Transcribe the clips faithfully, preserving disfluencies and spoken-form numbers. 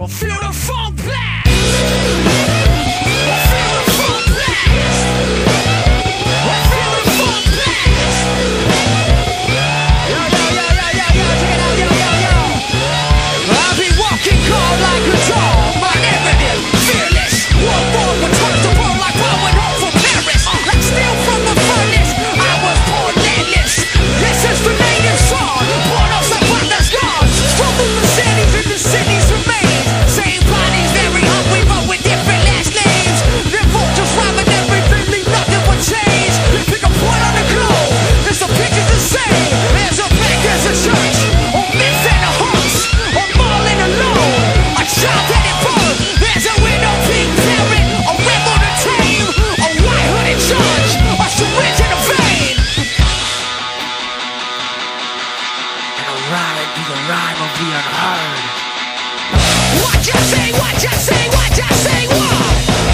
Feel the funk blast. Feel the funk blast. Feel the funk blast. Yo, yo, yo, yo, yo, yo, check it out, yo, yo, yo. I'll be walking cold like a dog, my evidence fearless. One born with twice the world like I went home from Paris. Like steel from the furnace, I was born landless. This is the native song, born of some father's gods. Struggle the cities and the cities remain. Same bodies, very hungry, but with different last names. They're vultures robbing everything, leave nothing but change. Pick a point on the globe, there's some pictures the same. There's a bank, there's a church, or myth and a horse, or mall and a loan, a child that it birth. There's a widow, pink parrot, a rebel to tame, a white hooded judge, a syringe in a vein. And a ride be the rhyme of the unheard. What you say, what you say, what you say, what?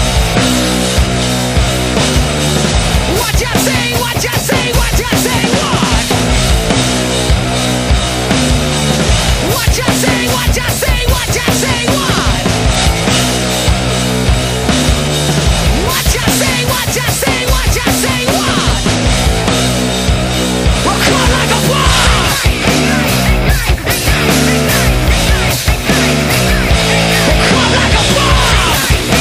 What you say, what you say, what you say, what? What you say, what you say, what you say, what? What you say, what you say, what you say, what? We're caught like a bomb. We're caught like a bomb.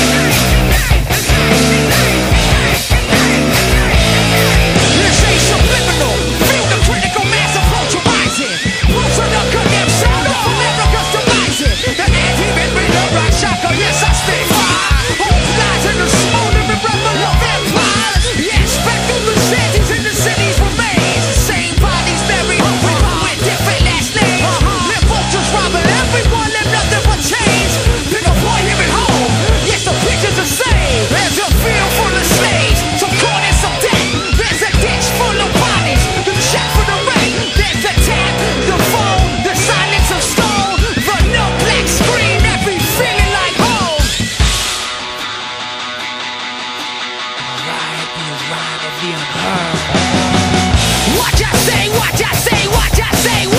This ain't subliminal. Feel the critical mass approach arising. Roots of the condemned sound of America's demising. The anti-myth with the rock shocker, yes I stay fire. Hope lies in the smoldering rebel of empires. Yes, back through the cities and the cities remain. Same bodies very hungry, but with different last names. Live vultures robbing everyone, live nothing but chains. Pick a boy here at home, yes the picture's the same. There's a field full of slaves, some corn and some debt. There's a ditch full of bodies, the check for the rent. There's the tap, the phone, the silence of stone. The no black screen that be feeling like home. Alright, the rhyme of the unheard. What you say, what you say, what you say,